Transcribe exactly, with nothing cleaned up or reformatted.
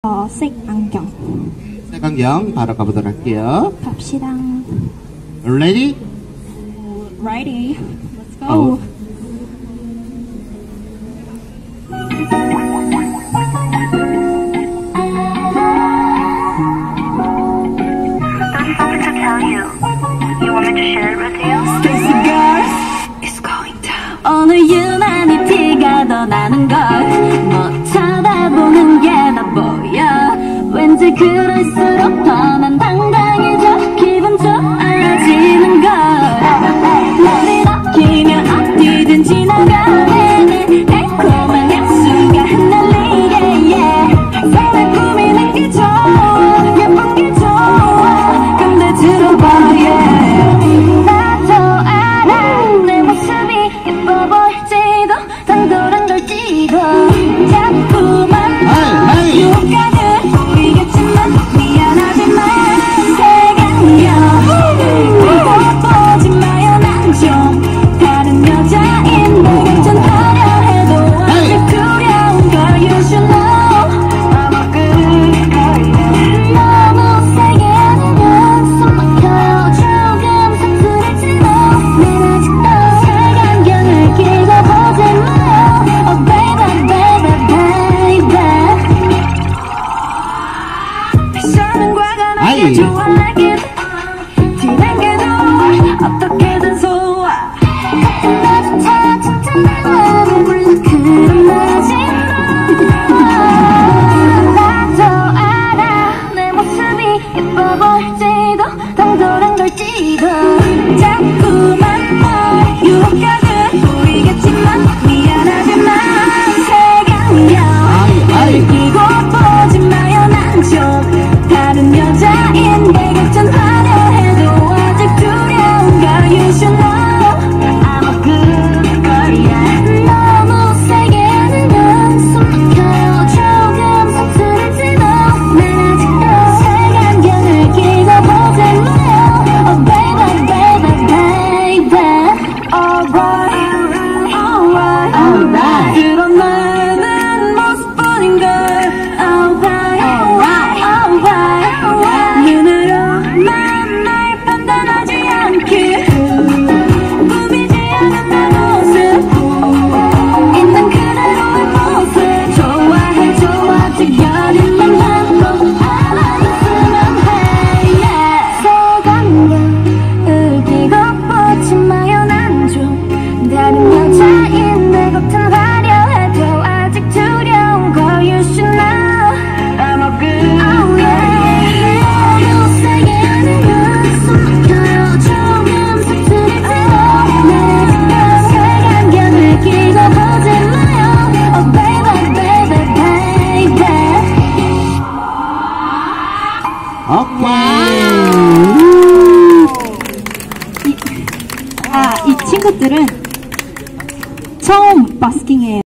어, 색 안경. 색 안경 바로 가보도록 할게요. 갑시다. Ready? Ready. Let's go. Oh. Something to tell you. You want me to share it with you? Stacy girls, It's going down. 오늘 유난히 티가 더 나는 걸. 뭐 쳐다보는 게 나 보여. 왠지 그럴수록 더 난 당당해져. 기분 좋아지는 걸. 머리 넘기면 어디든 지나가네. 달콤한 향수가 흩날리게. yeah. 손에 꾸미는 게 좋아. 예쁜 게 좋아. 근데 들어봐. yeah. 나도 알아. 내 모습이 예뻐 보일지도 당돌한 걸지도 자꾸만 유혹하듯 보이겠지만 미안하지만 색안경 보지 마요. 난 좀 다른 여자인 내 곁은 화려해도 아직 두려운 걸. You should know I'm a good girl. 너무 세게 하면 숨 막혀. 조금 서투를지도 난 아직도 색안경을 끼고 보지 마요. Oh baby baby baby. 패션은 과가 나게 좋아. like it. 티난 게 좋아. 어떻게든 소화. 같은 나조차 진짜 내 맘을 불러. 그런 나지만 나도 알아. 내 모습이 예뻐 보일지도 당돌한 걸지도 자꾸만 널 유혹하듯 보이겠지만 미안하지만 색안경을 끼고 보지 마요. 난 좀 다른 여자인 내 곁은 화려해도 아직 두려운 걸. You should know I'm a good girl. yeah. 너무 세게 하면 숨 막혀요. 조금 서투를지도 난 아직도 색안경을 끼고 보지 마요. Oh baby baby baby. Alright alright alright. 드러나는 모습뿐인걸. Alright alright alright alright. 눈으로만 날 판단하지 않게 꾸미지 않은 내 모습 있는 그대로의 모습 좋아해 좋아. 지겨리만 한번 알아줬으면 해. yeah. 색안경을 끼고 보지 마요. 난 좀 다른 여자인 내 겉은 화려해도 아직 두려운 걸. You should know I'm a good oh, yeah. 너무 세게 하면 숨 막혀요. 조금 서투를지도 난 아직도 색안경을 끼고 보지 마요. Oh baby baby baby. 오케이. 아, 이 친구들은 처음 버스킹이에요.